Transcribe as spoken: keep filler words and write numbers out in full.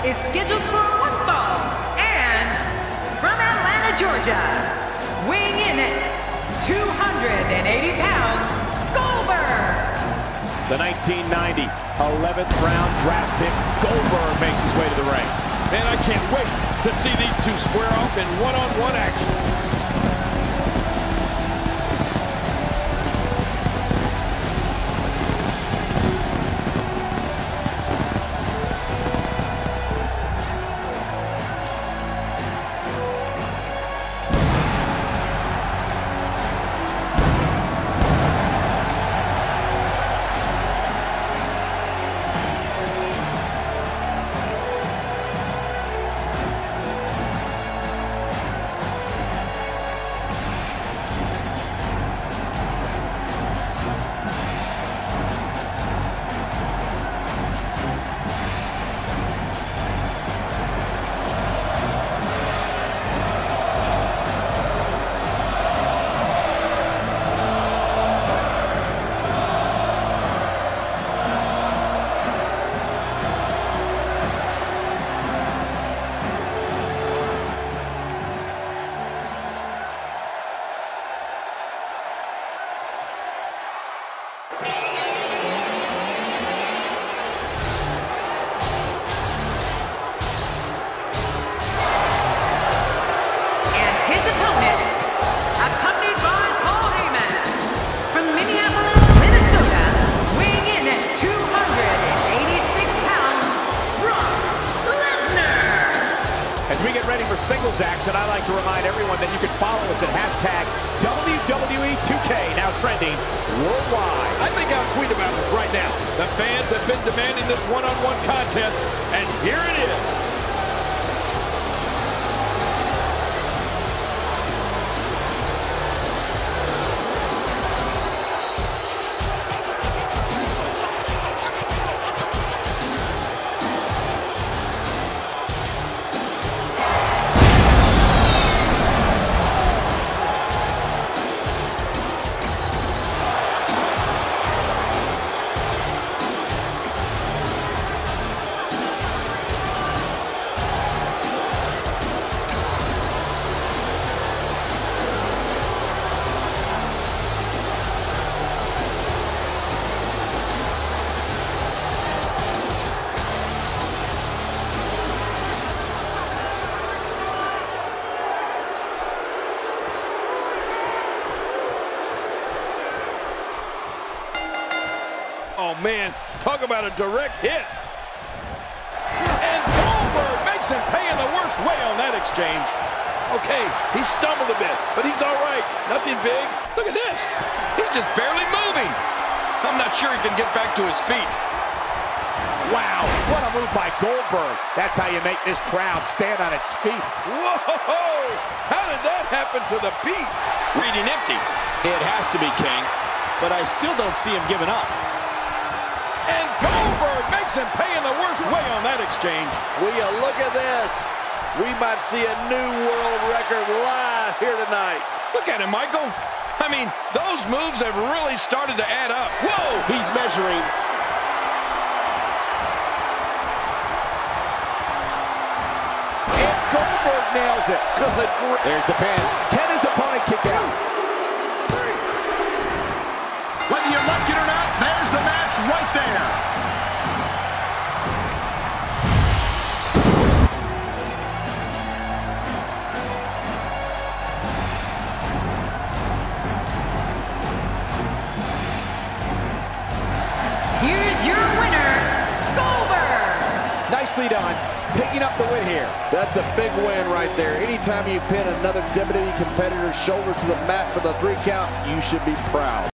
is scheduled for one fall, and from Atlanta, Georgia, weighing in at two hundred eighty pounds, Goldberg. The nineteen ninety eleventh round draft pick, Goldberg, makes his way to the ring. Man, I can't wait to see these two square off in one-on-one action. Ready for singles action, I like to remind everyone that you can follow us at hashtag W W E two K, now trending worldwide. I think I'll tweet about this right now. The fans have been demanding this one-on-one contest, and here it is. Oh, man, talk about a direct hit. And Goldberg makes him pay in the worst way on that exchange. Okay, he stumbled a bit, but he's all right. Nothing big. Look at this. He's just barely moving. I'm not sure he can get back to his feet. Wow, what a move by Goldberg. That's how you make this crowd stand on its feet. Whoa! How did that happen to the beast? Reading empty. It has to be, King, but I still don't see him giving up. And Goldberg makes him pay in the worst way on that exchange. Will you look at this? We might see a new world record live here tonight. Look at him, Michael. I mean, those moves have really started to add up. Whoa! He's measuring. And Goldberg nails it. Good. There's the pin. Can his opponent kick out? Whether you like it or not, there's the match right there. Here's your winner, Goldberg. Nicely done, picking up the win here. That's a big win right there. Anytime you pin another W W E competitor's shoulders to the mat for the three count, you should be proud.